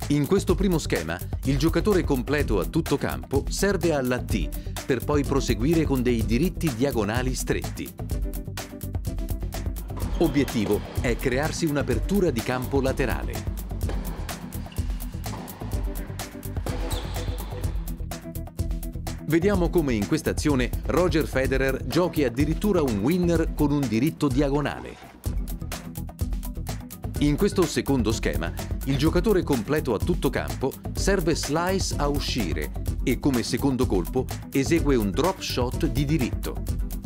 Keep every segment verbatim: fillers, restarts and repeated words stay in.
In questo primo schema, il giocatore completo a tutto campo serve alla T per poi proseguire con dei diritti diagonali stretti. Obiettivo è crearsi un'apertura di campo laterale. Vediamo come in questa azione Roger Federer giochi addirittura un winner con un diritto diagonale. In questo secondo schema, il giocatore completo a tutto campo serve slice a uscire e come secondo colpo esegue un drop shot di diritto.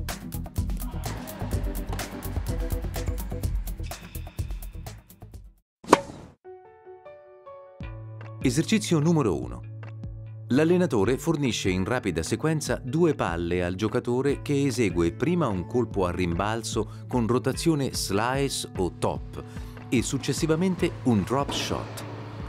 Esercizio numero uno. L'allenatore fornisce in rapida sequenza due palle al giocatore che esegue prima un colpo a rimbalzo con rotazione slice o top e successivamente un drop shot.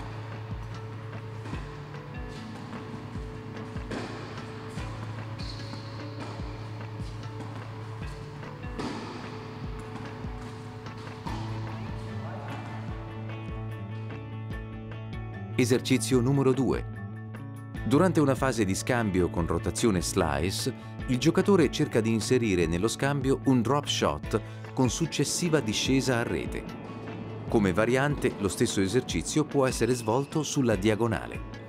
Esercizio numero due. Durante una fase di scambio con rotazione slice, il giocatore cerca di inserire nello scambio un drop shot con successiva discesa a rete. Come variante, lo stesso esercizio può essere svolto sulla diagonale.